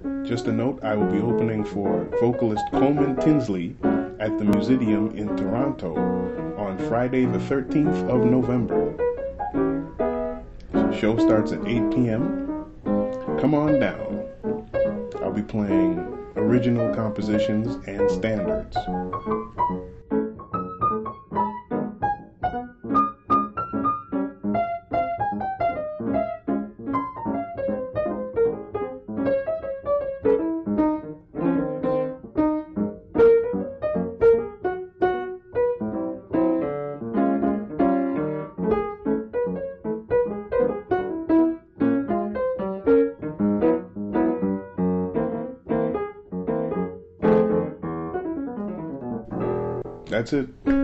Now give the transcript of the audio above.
Just a note, I will be opening for vocalist Coleman Tinsely at the Musideum in Toronto on Friday the 13th of November. The show starts at 8 p.m. Come on down. I'll be playing original compositions and standards. That's it.